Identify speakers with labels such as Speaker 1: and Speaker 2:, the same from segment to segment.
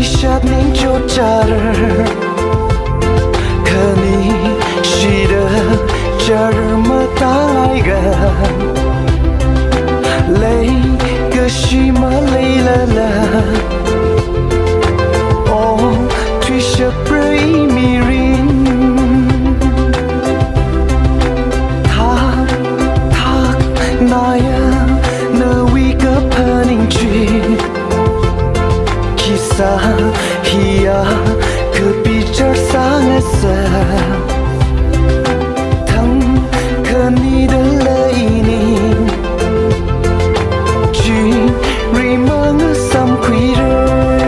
Speaker 1: Twishat ning chochar Kani shida char matai ga Lay kashi ma lay la la Oh twishat pray mirin Thak thak naya na we ka paning tree Kisa hiya kepicar sangasa Thang kani dalaini Chi rimang sam queer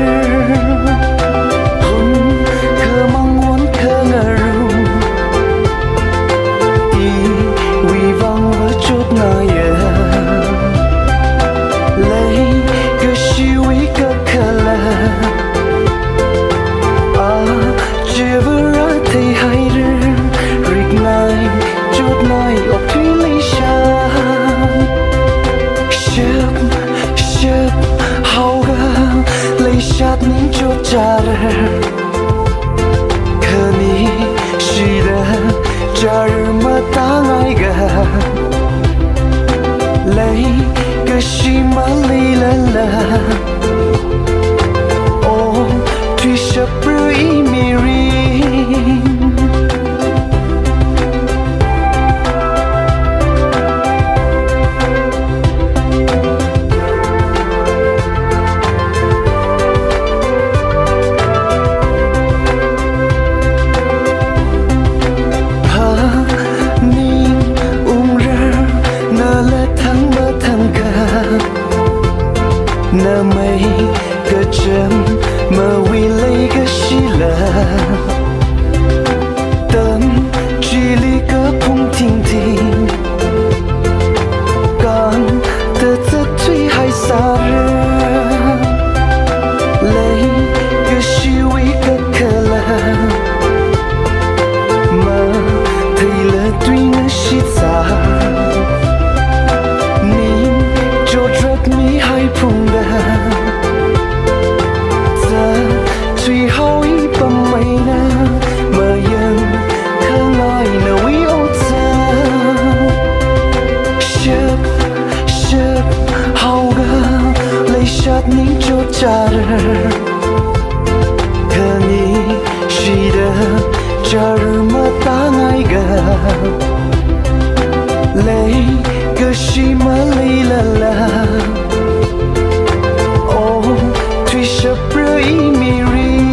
Speaker 1: Hun kemang wan kengaru I wivang vachot naya Lay kashiwi kakala Jivara thay haider Rignai jodnai of Ramreishang Ship ship hauga lay shat ning chochar Kani shida jar matangai ga Lay kashima lay la la Oh twisha pray mirin Ha ning umrar na la thang ma thang ka Na may kachem ma wi leikashi la Tâm chili ka phung ting ting Con tơ tơ tùy hai xa rơ Leikashi wi ka kala Ma thầy là tuy ngã shit xa Ning cho drag mi hai phung da Tùy hoi bầm mây na Mà dân khăn ai na quý ô ta Ship, ship, hau ga Lay shat ning cho char Kani shida char matangai ga Lay kashi ma lay la la Oh twisha pray mirin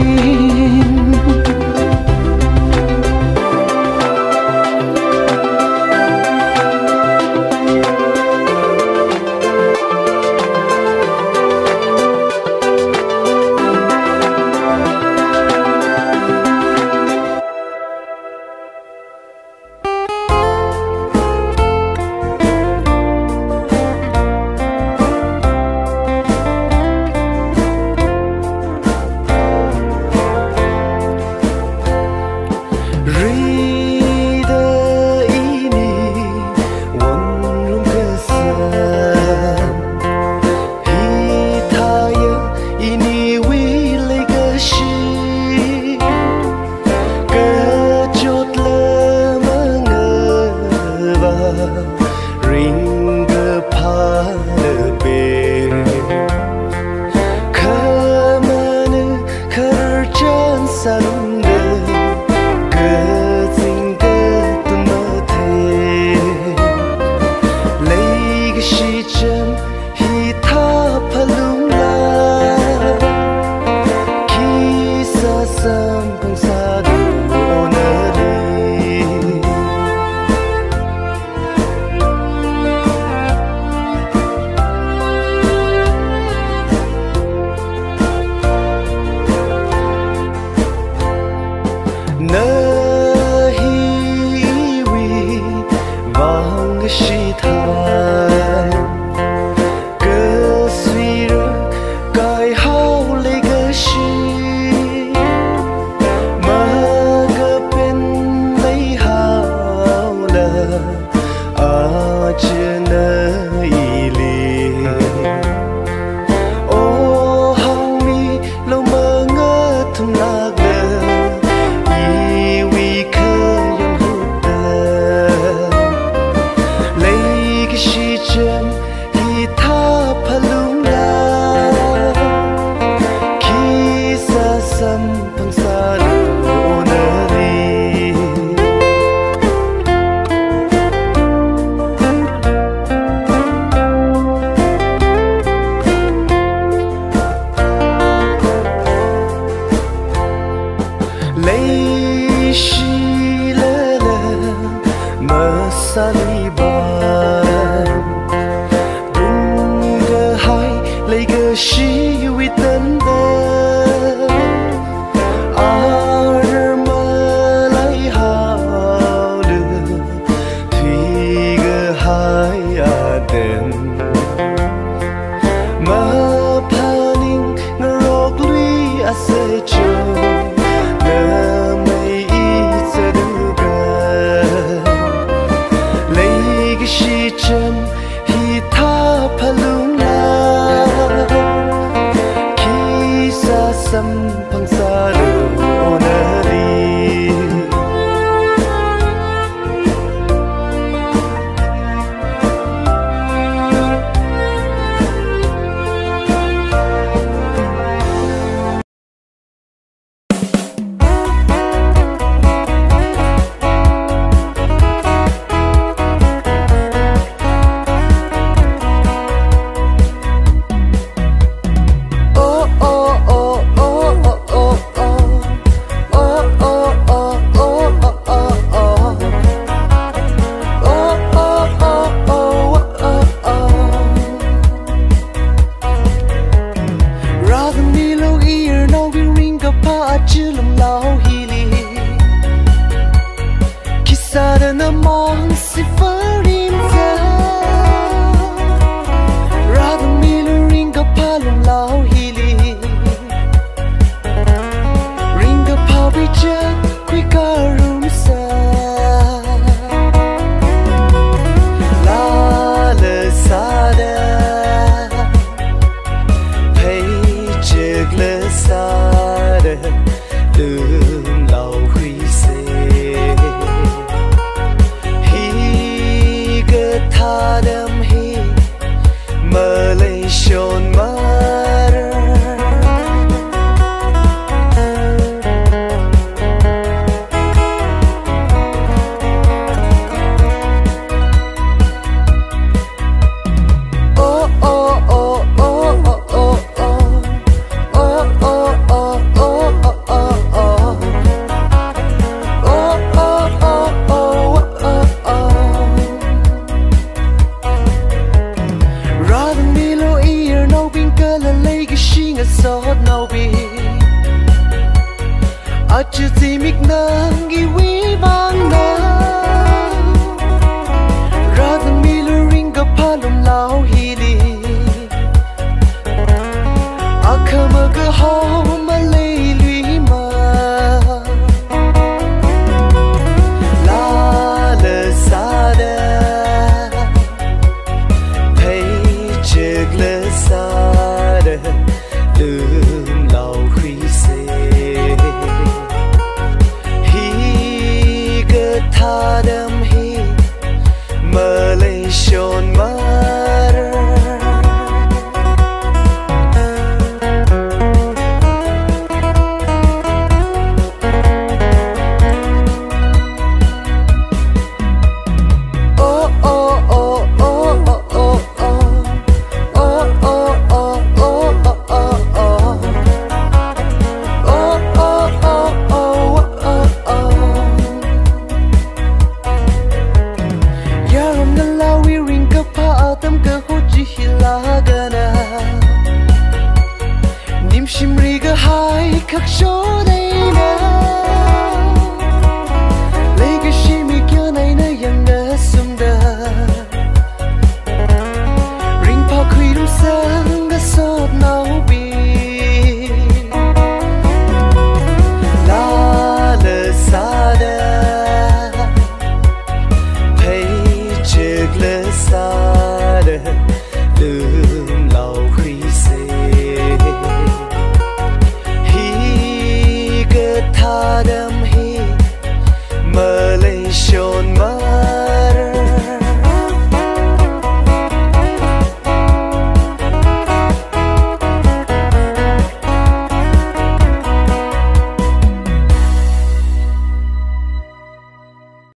Speaker 1: lấy xì lơ lơ mơ xa ly bàn đúng gơ hai lấy gơ xì vì tân đơ ar mơ lấy hào đưa thì gơ hai đen mơ paning ngọc lui ase cho nơ mây sẽ đưa gơ lấy cái xì chân hi tha palung la khi xa xăm phăng xa đồ nơ đi zimik nang iwi vang na rather miluring ka palum lao hili akama ka ho malay lui ma la la sada pay chig la sada lumlao khui se Adam he Malaysian mother oh oh oh oh oh oh oh oh oh oh oh oh Shimriga hai khắc số đây na leikashi mi kyo này na yang na sumda ring pa khui dum sang ga sot nau bi la la sada pay chig la sada lumlao khui se Adam he Malaysia